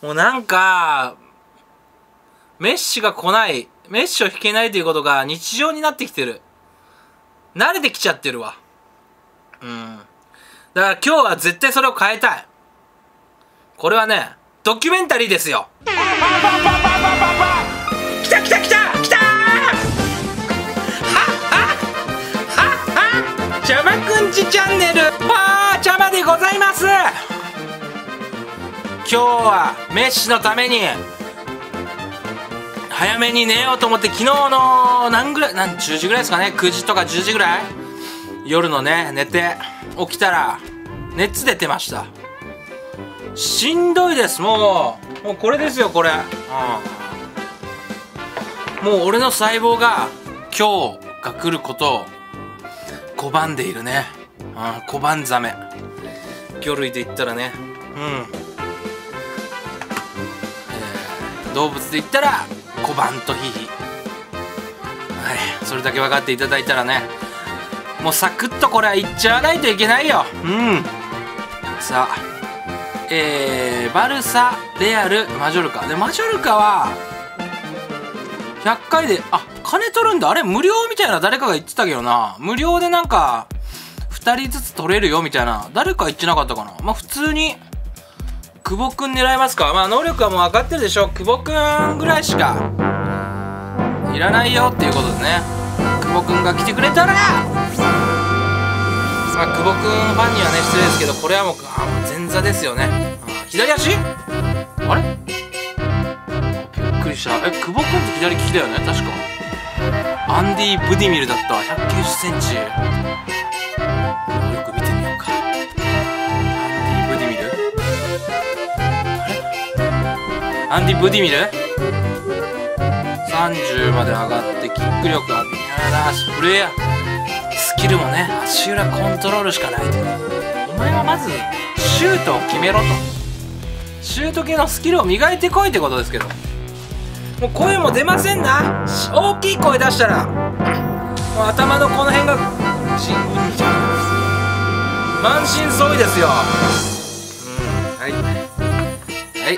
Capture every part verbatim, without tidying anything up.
もうなんか、メッシが来ない、メッシを引けないということが日常になってきてる。慣れてきちゃってるわ。うん。だから今日は絶対それを変えたい。これはね、ドキュメンタリーですよ。来た来た来た来たー！はっはっはっはっちゃまくんちチャンネル、わーちゃまでございます。今日はメッシのために早めに寝ようと思って、昨日の何ぐらい、何じゅうじぐらいですかね、くじとかじゅうじぐらい夜のね、寝て起きたら熱出てました。しんどいです。もうもうこれですよこれ、うん、もう俺の細胞が今日が来ることを拒んでいるね、うん、拒んザメ、魚類で言ったらね、うん、えー、動物で言ったらコバンとヒヒ、はい、それだけ分かっていただいたらね、もうサクッとこれは言っちゃわないといけないよ。うん。さあ、えー、バルサ、レアル、マジョルカで、マジョルカはひゃっかいで、あ、金取るんだ、あれ無料みたいな誰かが言ってたけどな、無料でなんかふたりずつ取れるよみたいな誰か言ってなかったかな。まあ普通に久保くん狙いますか。まあ能力はもう分かってるでしょ。久保くんぐらいしかいらないよっていうことでね、久保くんが来てくれたら、まあ久保くんファンにはね失礼ですけど、これはもう、あ、もう前座ですよね。左足あれびっくりした。え、久保くんって左利きだよね確か。アンディ・ブディミルだったわ。ひゃくきゅうじゅっセンチ。能力見てみようか。アンディ・ブディミル、アンディ・ブディミルさんじゅうまで上がってキック力は微妙なプレイヤー、スキルもね足裏コントロールしかないと。お前はまずシュートを決めろと、シュート系のスキルを磨いてこいってことですけど、もう声も出ませんな。大きい声出したらもう頭のこの辺がしんうんじゃん、満身創痍ですよ。うん、はいはい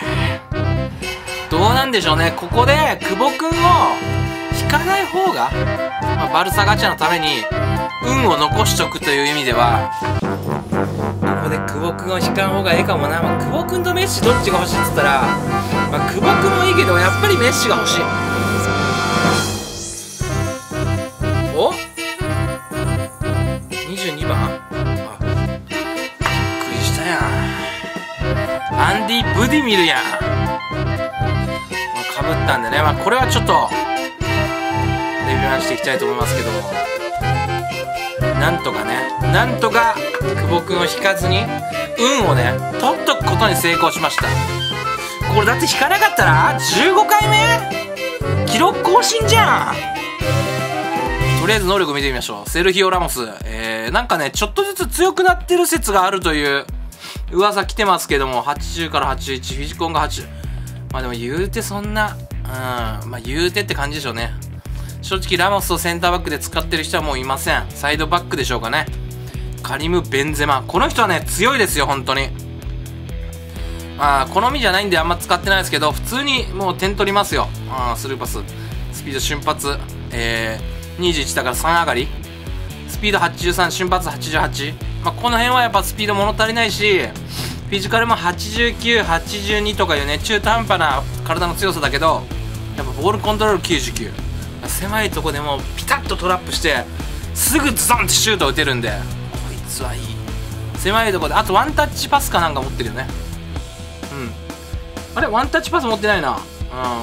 どうなんでしょうね。ここで久保くんを引かない方が、まあ、バルサガチャのために運を残しとくという意味では、ここで久保くんを引かん方がええかもな。まあ、久保くんとメッシどっちが欲しいっつったら、まあ、久保くんもいいけどやっぱりメッシが欲しい。おにじゅうにばん、あ、びっくりしたやん。アンディ・ブディミルやん。かぶったんでね、まあ、これはちょっとレビューしていきたいと思いますけども、なんとかね、なんとか久保くんを引かずに運をね取っとくことに成功しました。これだって引かなかったらじゅうごかいめ記録更新じゃん。とりあえず能力見てみましょう。セルヒオ・ラモス、えー、なんかねちょっとずつ強くなってる説があるという噂来てますけども、はちじゅうからはちじゅういち、フィジコンがはちじゅう、まあでも言うてそんな、うん、まあ言うてって感じでしょうね。正直ラモスをセンターバックで使ってる人はもういません。サイドバックでしょうかね。カリム・ベンゼマ、この人はね強いですよ本当に。まあ好みじゃないんであんま使ってないですけど、普通にもう点取りますよ。あスルーパス、スピード瞬発、えー、にじゅういちだからさん上がり、スピードはちじゅうさん、瞬発はちじゅうはち、まあこの辺はやっぱスピード物足りないし、フィジカルもはちじゅうきゅう、はちじゅうにとかいうね中途半端な体の強さだけど、やっぱボールコントロールきゅうじゅうきゅう、狭いとこでもピタッとトラップしてすぐズドンってシュート打てるんで、こいつはいい。狭いとこで、あとワンタッチパスかなんか持ってるよね。うん、あれワンタッチパス持ってないな。うん、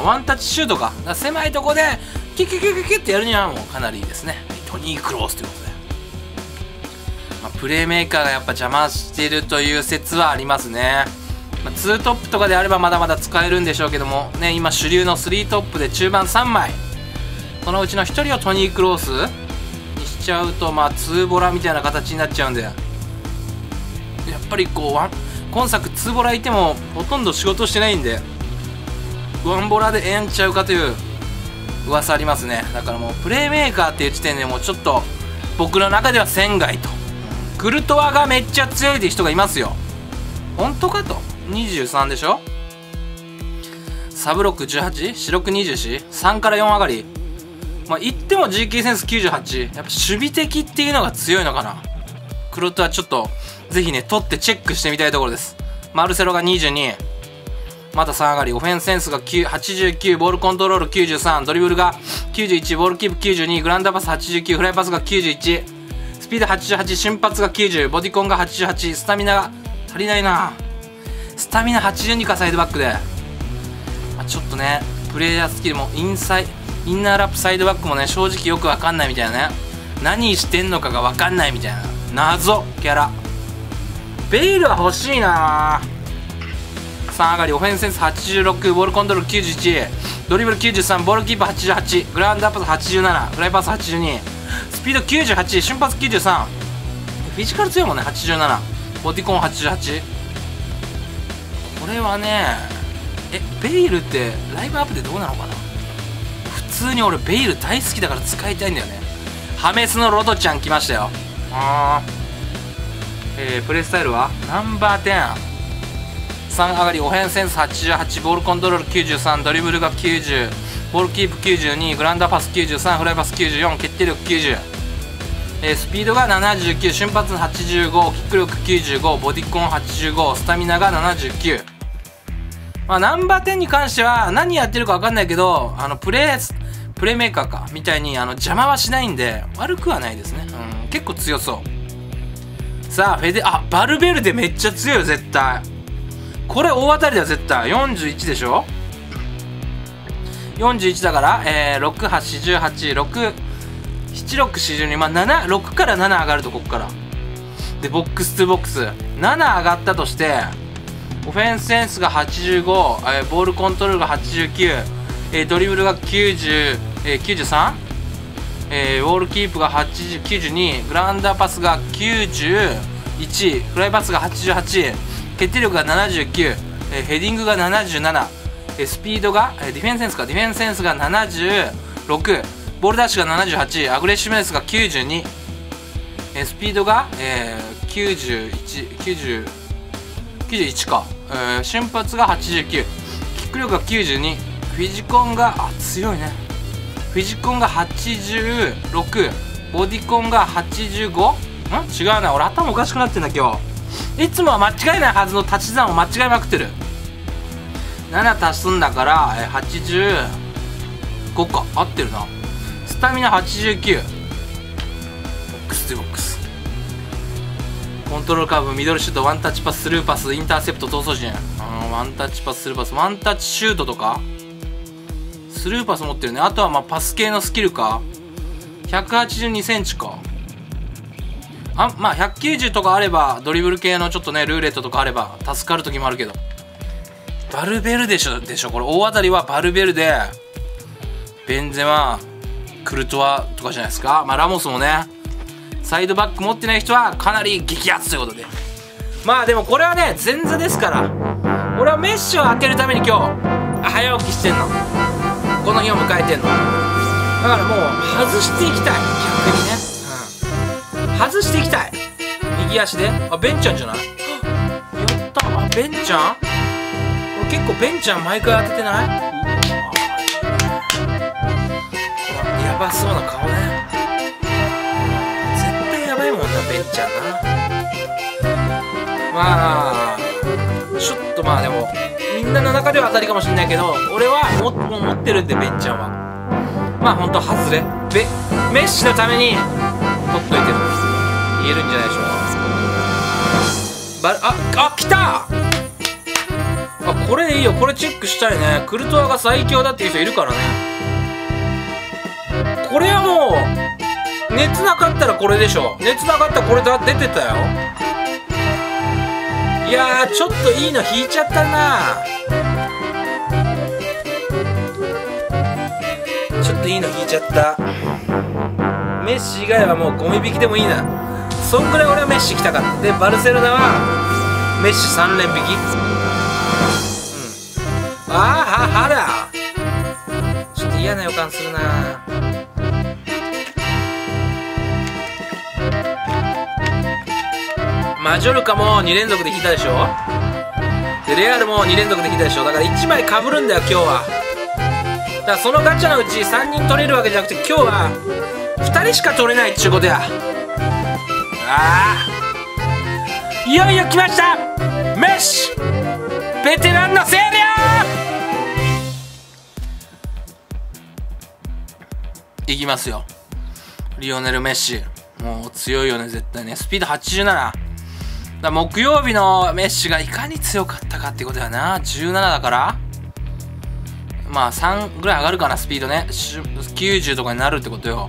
ワンタッチシュートか。だから狭いとこでキュキュキュキュキュってやるにはもうかなりいいですね。トニー・クロースということで、まあ、プレーメーカーがやっぱ邪魔してるという説はありますね。まあ、ツートップとかであればまだまだ使えるんでしょうけどもね、今主流のスリートップで中盤さんまい、そのうちのひとりをトニー・クロースにしちゃうと、まあツーボラみたいな形になっちゃうんで、やっぱりこうワン今作ツーボラいてもほとんど仕事してないんで、ワンボラでええんちゃうかという噂ありますね。だからもうプレーメーカーっていう時点でもうちょっと僕の中では仙外と。クルトワがめっちゃ強いって人がいますよ。本当かと。にじゅうさんでしょ。 サブロックじゅうはち、四六にじゅうよん、さんからよん上がり。まあ言っても ジーケー センスきゅうじゅうはち。やっぱ守備的っていうのが強いのかな。黒とはちょっとぜひね取ってチェックしてみたいところです。マルセロがにじゅうに、またさん上がり。オフェンスセンスがはちじゅうきゅう、ボールコントロールきゅうじゅうさん、ドリブルがきゅうじゅういち、ボールキープきゅうじゅうに、グラウンダーパスはちじゅうきゅう、フライパスがきゅうじゅういち、スピードはちじゅうはち、瞬発がきゅうじゅう、ボディコンがはちじゅうはち、スタミナが足りないな。スタミナはちじゅうにか、サイドバックで、まあ、ちょっとねプレイヤースキルもインサイインナーラップサイドバックもね正直よくわかんないみたいなね、何してんのかがわかんないみたいな謎キャラ。ベイルは欲しいな。さん上がり。オフェンスセンスはちじゅうろく、ボールコントロールきゅうじゅういち、ドリブルきゅうじゅうさん、ボールキープはちじゅうはち、グラウンドアップはちじゅうなな、フライパスはちじゅうに、スピードきゅうじゅうはち、瞬発きゅうじゅうさん、フィジカル強いもんね。はちじゅうなな、ボディコンはちじゅうはち。これはね、えベイルってライブアップでどうなのかな。普通に俺ベイル大好きだから使いたいんだよね。ハメスのロトちゃん来ましたよ。あー、えー、プレイスタイルはナンバーテン。さん上がり。オフェンスセンスはちじゅうはち、ボールコントロールきゅうじゅうさん、ドリブルがきゅうじゅう、ボールキープきゅうじゅうに、グラウンダーパスきゅうじゅうさん、フライパスきゅうじゅうよん、決定力きゅうじゅう、えー、スピードがななじゅうきゅう、瞬発はちじゅうご、キック力きゅうじゅうご、ボディコンはちじゅうご、スタミナがななじゅうきゅう。まあナンバーテンに関しては何やってるか分かんないけど、あのプレープレイメーカーかみたいにあの邪魔はしないんで悪くはないですね。うん、結構強そう。さあフェデあバルベルデめっちゃ強いよ絶対。これ大当たりだよ絶対。よんじゅういちでしょ。よんじゅういちだから、えー、ろくはちじゅうはち、ろくななろくよんじゅうに、まあなな、ろくからなな上がるとこっからでボックストゥボックスなな上がったとして、オフェンスセンスがはちじゅうご、えー、ボールコントロールがはちじゅうきゅう、えー、ドリブルがきゅうじゅう、えー、きゅうじゅうさん、えー、ウォールキープがはちじゅう、きゅうじゅうに、グラウンダーパスがきゅうじゅういち、フライパスがはちじゅうはち、決定力がななじゅうきゅう、えー、ヘディングがななじゅうなな、えー、スピードが、えー、ディフェンスセンスかディフェンスセンスがななじゅうろく、ボールダッシュがななじゅうはち、アグレッシブネスがきゅうじゅうに、えー、スピードが、えー、きゅうじゅういち、きゅうじゅう、きゅうじゅういちか、えー、瞬発がはちじゅうきゅう、キック力がきゅうじゅうに、フィジコンがあ強いね。フィジコンがはちじゅうろく、ボディコンがはちじゅうご。ん違うな、俺頭おかしくなってんだ今日。いつもは間違いないはずの足し算を間違えまくってる。なな足すんだから、えー、はちじゅうごか。合ってるな。スタミナはちじゅうきゅう、ボックストゥボックス、コントロールカーブ、ミドルシュート、ワンタッチパス、スルーパス、インターセプト、逃走陣。あワンタッチパス、スルーパス、ワンタッチシュートとかスルーパス持ってるね。あとはまあパス系のスキルか。ひゃくはちじゅうにセンチか。あまあひゃくきゅうじゅうとかあれば、ドリブル系のちょっとねルーレットとかあれば助かる時もあるけど、バルベルデでしょでしょこれ。大当たりはバルベルデ、ベンゼマ、クルトワとかじゃないですか。まあラモスもね、サイドバック持ってない人はかなり激アツということで、まあでもこれはね前座ですから、俺はメッシを当てるために今日早起きしてんの、この日を迎えてんの。だからもう外していきたい、逆にね、うん、外していきたい。右足であベンちゃんじゃない、やったあベンちゃん。俺結構ベンちゃん毎回当ててない。やばそうな顔ね、絶対やばいもんなベンちゃんな。まあちょっとまあでもみんなの中では当たりかもしれないけど、俺はももう持ってるんでベンちゃんはまあほんと外れベメッシのために取っといてる言えるんじゃないでしょうか。バああ来た。あこれいいよ、これチェックしたいね。クルトワが最強だっていう人いるからね。これはもう熱なかったらこれでしょ。熱なかったらこれだ出てたよ。いやーちょっといいの引いちゃったな。ちょっといいの引いちゃった。メッシ以外はもうゴミ引きでもいいな。そんぐらい俺はメッシ来たかった。でバルセロナはメッシさん連引き。うん、ああははだちょっと嫌な予感するな。マジョルカもに連続で引いたでしょ。 でレアルもに連続できたでしょ。だからいちまいかぶるんだよ今日は。だからそのガチャのうちさんにん取れるわけじゃなくて、今日はふたりしか取れないっちゅうことや。ああ、いよいよ来ました、メッシベテランの星稜。いきますよ、リオネル・メッシ。もう強いよね絶対ね。スピードはちじゅうななだ。木曜日のメッシがいかに強かったかってことやな。じゅうななだからまあさんぐらい上がるかな、スピードね。きゅうじゅうとかになるってことよ。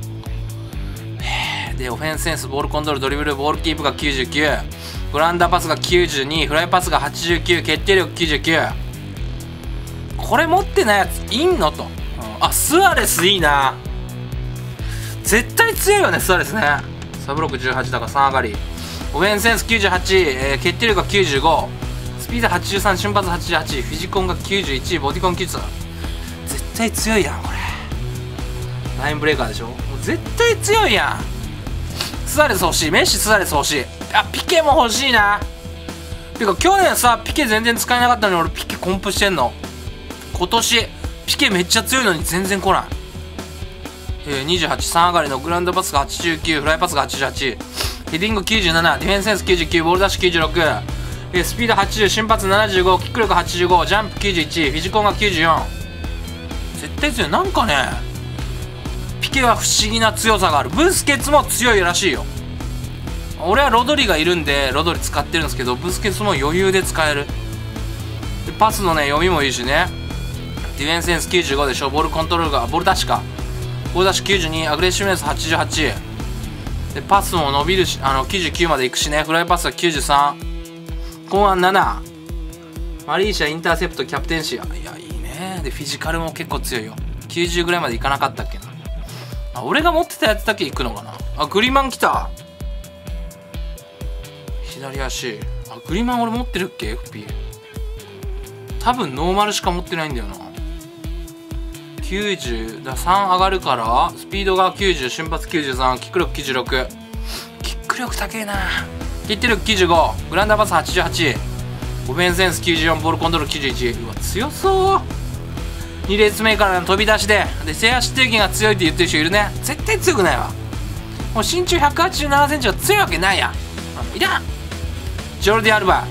でオフェンスセンス、ボールコントロール、ドリブル、ボールキープがきゅうじゅうきゅう、グラウンダーパスがきゅうじゅうに、フライパスがはちじゅうきゅう、決定力きゅうじゅうきゅう。これ持ってないやついんのと、うん、あスアレスいいな。絶対強いよねスアレスね。サブロックじゅうはちだからさん上がり。オフェンスセンスきゅうじゅうはち、えー、決定力がきゅうじゅうご、スピードはちじゅうさん、瞬発はちじゅうはち、フィジコンがきゅうじゅういち、ボディコンきゅうじゅうさん。絶対強いやんこれ。ラインブレーカーでしょ。もう絶対強いやん。スアレス欲しい、メッシスアレス欲しい。あピケも欲しいな。てか去年さピケ全然使えなかったのに俺ピケコンプしてんの。今年ピケめっちゃ強いのに全然来ない。えー、にじゅうはち、さん上がりのグラウンドパスがはちじゅうきゅう、フライパスがはちじゅうはち、ヘディングきゅうじゅうなな、ディフェンスセンスきゅうじゅうきゅう、ボールダッシュきゅうじゅうろく、えー、スピードはちじゅう、瞬発ななじゅうご、キック力はちじゅうご、ジャンプきゅうじゅういち、フィジコンがきゅうじゅうよん。絶対強い。なんかねピケは不思議な強さがある。ブスケツも強いらしいよ。俺はロドリがいるんでロドリ使ってるんですけど、ブスケツも余裕で使える。でパスのね読みもいいしね。ディフェンスセンスきゅうじゅうごでしょ。ボールコントロールがボールダッシュかボールダッシュきゅうじゅうに、アグレッシブネスはちじゅうはちでパスも伸びるし、あのきゅうじゅうきゅうまでいくしね。フライパスはきゅうじゅうさん、後半なな、マリーシャインターセプト、キャプテンシア。いやいいね。でフィジカルも結構強いよ。きゅうじゅうぐらいまでいかなかったっけな。あ俺が持ってたやつだけいくのかな。あグリマン来た。左足。あグリマン俺持ってるっけ エフピー。 多分ノーマルしか持ってないんだよな。きゅうじゅうださん上がるからスピードがきゅうじゅう、瞬発きゅうじゅうさん、キック力きゅうじゅうろく、キック力高えな。決定力きゅうじゅうご、グラウンダーパスはちじゅうはち、オフェンスセンスきゅうじゅうよん、ボールコントロールきゅうじゅういち。うわ強そう。に列目からの飛び出しでで制圧定義が強いって言ってる人いるね。絶対強くないわ。もう身長ひゃくはちじゅうななセンチは強いわけないやん。いらん。ジョルディ・アルバ、うん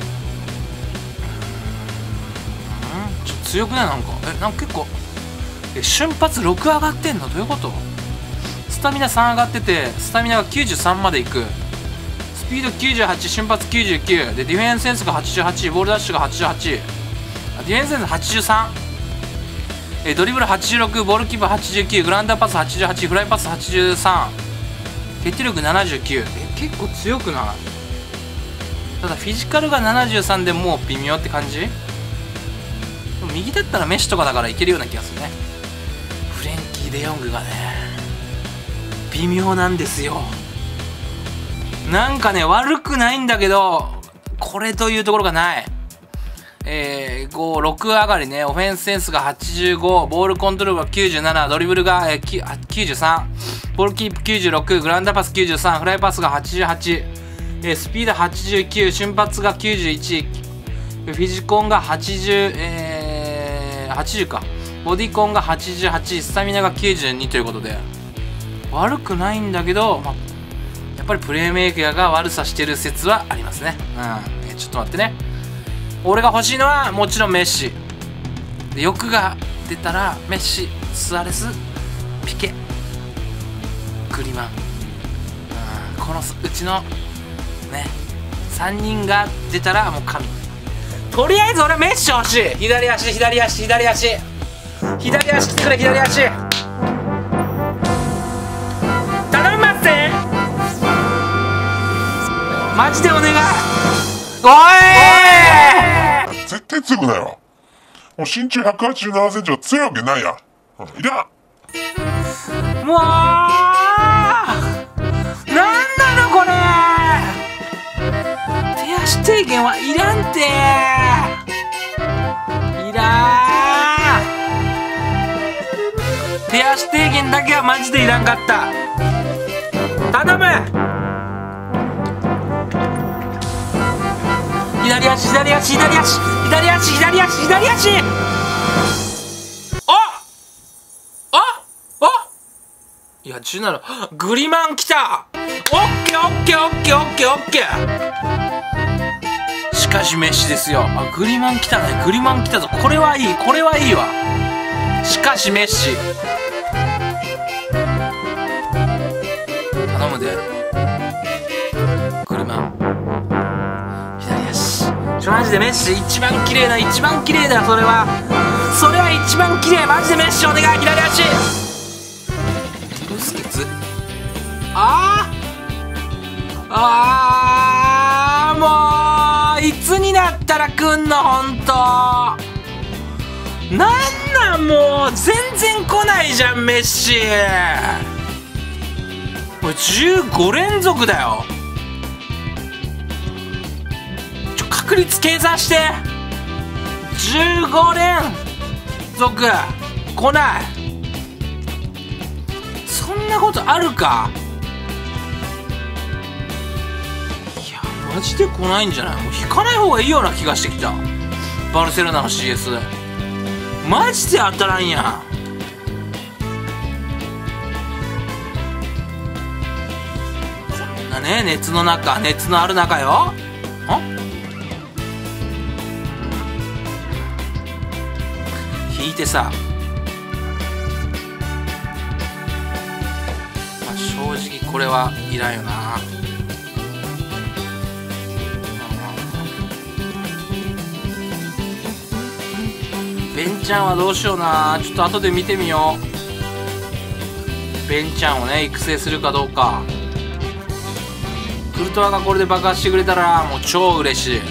ちょっと強くない。なんかえなんか結構え瞬発ろく上がってんのどういうこと。スタミナさん上がっててスタミナがきゅうじゅうさんまでいく、スピードきゅうじゅうはち、瞬発きゅうじゅうきゅうでディフェンスセンスがはちじゅうはち、ボールダッシュがはちじゅうはち、ディフェンスセンスはちじゅうさん、えドリブルはちじゅうろく、ボールキープはちじゅうきゅう、グラウンダーパスはちじゅうはち、フライパスはちじゅうさん、決定力ななじゅうきゅう。え結構強くない。ただフィジカルがななじゅうさんでもう微妙って感じ。右だったらメッシとかだからいけるような気がするね。フレンキー・デヨングがね微妙なんですよ。なんかね悪くないんだけどこれというところがない。えー、ご、ろく上がりね。オフェンスセンスがはちじゅうご、ボールコントロールがきゅうじゅうなな、ドリブルが、えー、きゅうじゅうさん、ボールキープきゅうじゅうろく、グラウンダーパスきゅうじゅうさん、フライパスがはちじゅうはち、えー、スピードはちじゅうきゅう、瞬発がきゅうじゅういち、フィジコンがはちじゅう、えー、はちじゅうか、ボディコンがはちじゅうはち、スタミナがきゅうじゅうにということで悪くないんだけど、まあ、やっぱりプレーメイクが悪さしてる説はありますね。うん、えー、ちょっと待ってね。俺が欲しいのはもちろんメッシで、欲が出たらメッシ、スアレス、ピケ、グリマン、うん、このうちのねさんにんが出たらもう神。とりあえず俺はメッシ欲しい。左足左足左足左足来てくれ。左足頼みますぜマジでお願い。おい絶対強くないわ。もう身長ひゃくはちじゅうななセンチは強いわけないやん。いらん。 もうなんなのこれ。手足低減はいらんて。いらん。手足低減だけはマジでいらんかった。頼む。左足左足左足左足左足左足。あああいやじゅうななグリマン来た。オッケーオッケーオッケーオッケーオッケー。しかしメッシですよ。あグリマン来たね。グリマン来たぞ。これはいいこれはいいわ。しかしメッシ頼むで。グリマン左足。ちょマジでメッシ一番綺麗な一番綺麗だよ。それはそれは一番綺麗。マジでメッシお願い。左足。ブスケツ。あーあーもういつになったら来んのほんと。なんなんもう全然来ないじゃんメッシ。もうじゅうご連続だよ。ちょ確率計算して。じゅうご連続来ない。そんなことあるか。いやマジで来ないんじゃない。もう引かない方がいいような気がしてきた。バルセロナの シーエス マジで当たらんやん。こんなね熱の中熱のある中よ。引いてさ、まあ、正直これはいらんよな。ベンちゃんはどうしような。ちょっと後で見てみよう。ベンちゃんをね育成するかどうか。クルトワがこれで爆発してくれたらもう超嬉しい。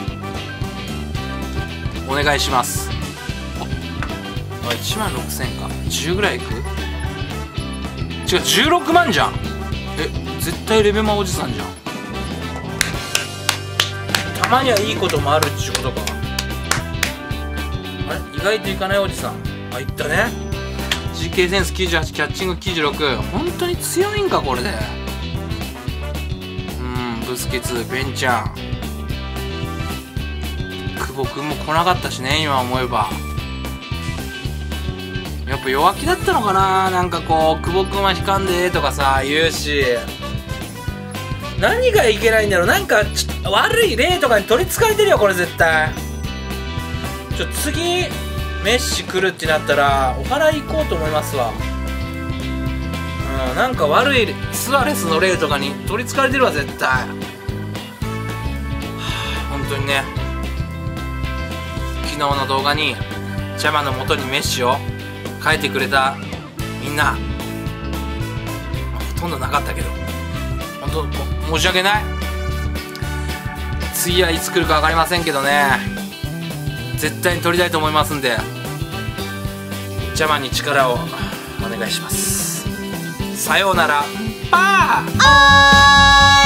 お願いします。あいちまんろくせんか。じゅうぐらいいく。違うじゅうろくまんじゃん。え絶対レベマおじさんじゃん。たまにはいいこともあるっちゅうことか。あれ意外といかないおじさん。あいったね。 ジーケー センスきゅうじゅうはちキャッチングきゅうじゅうろく。本当に強いんかこれで。うんブスケツベンちゃん久保君も来なかったしね今思えば。やっぱ弱気だったのかな。なんかこう久保君は引かんでとかさ言うし。何がいけないんだろう。なんかちょっと悪い例とかに取りつかれてるよこれ絶対。ちょ次メッシ来るってなったらお祓い行こうと思いますわ。うんなんか悪いスアレスの例とかに取りつかれてるわ絶対。はあ本当にね。昨日の動画にジャマの元にメッシを書いてくれたみんな、ほとんどなかったけど本当申し訳ない。次はいつ来るか分かりませんけどね絶対に取りたいと思いますんでジャマに力をお願いします。さようなら。パー。